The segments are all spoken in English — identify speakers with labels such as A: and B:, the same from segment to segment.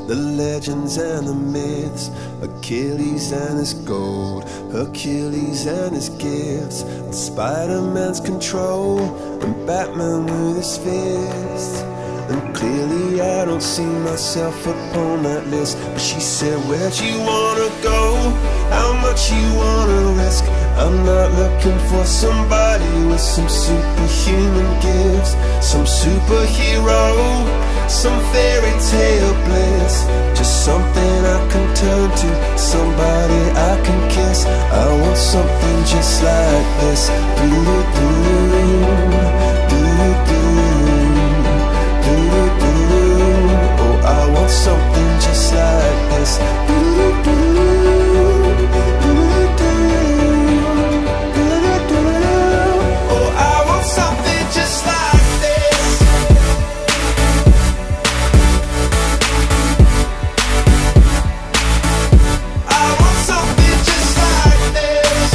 A: the legends and the myths, Achilles and his gold, Hercules and his gifts, and Spider-Man's control, and Batman with his fists. And clearly I don't see myself upon that list. But she said, where'd you wanna go? How much you wanna risk? I'm not looking for somebody with some superhuman gifts, some superhero, some fairy tale bliss. Just something I can turn to, somebody I can kiss. I want something just like this. Oh, I want something just like this. Oh, I want something just like this. I want something just like this.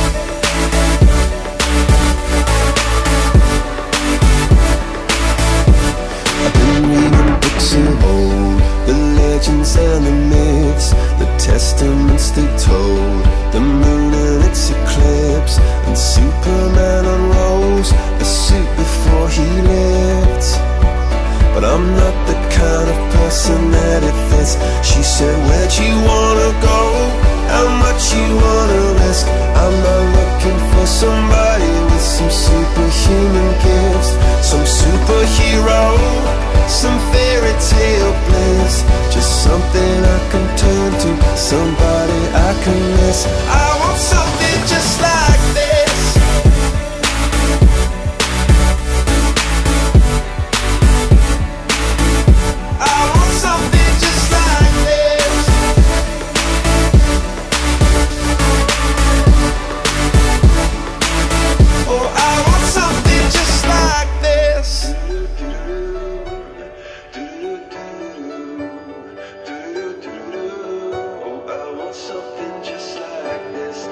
A: I've been reading books of old, the legends and the myths, the testaments they told, the moon and its eclipse, and Superman unrolls a suit before he lived. But I'm not the kind of person that it fits. She said, where'd you wanna go? How much you wanna risk? I'm not looking for somebody with some superhuman gifts, some superhero, some fairy tale bliss. Just something I can turn to, somebody I can miss. I want something just like this. I want something just like this. Oh, I want something just like this. Oh, I want something just like this.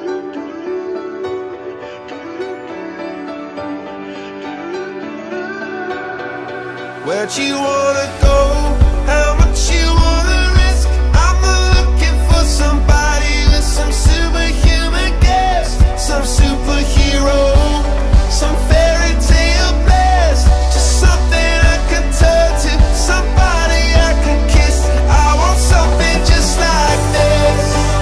A: Where'd you wanna go? How much you wanna risk? I'm not looking for somebody with some superhuman gifts, some superhero, some fairy tale bliss. Just something I can turn to, somebody I can kiss. I want something just like this.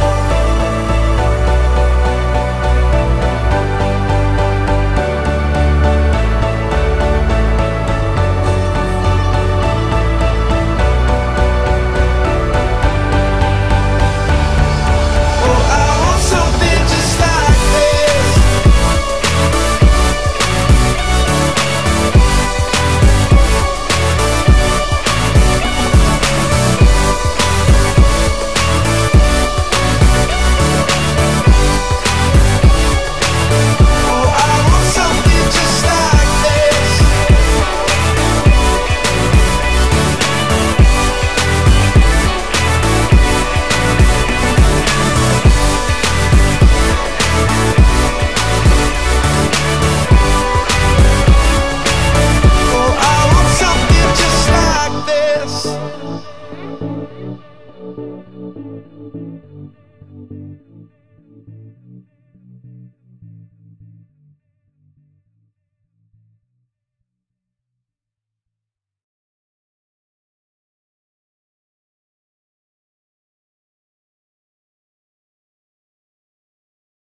A: Oh, I want something just like this. Oh, I want something just like this. Oh, I want something just like this.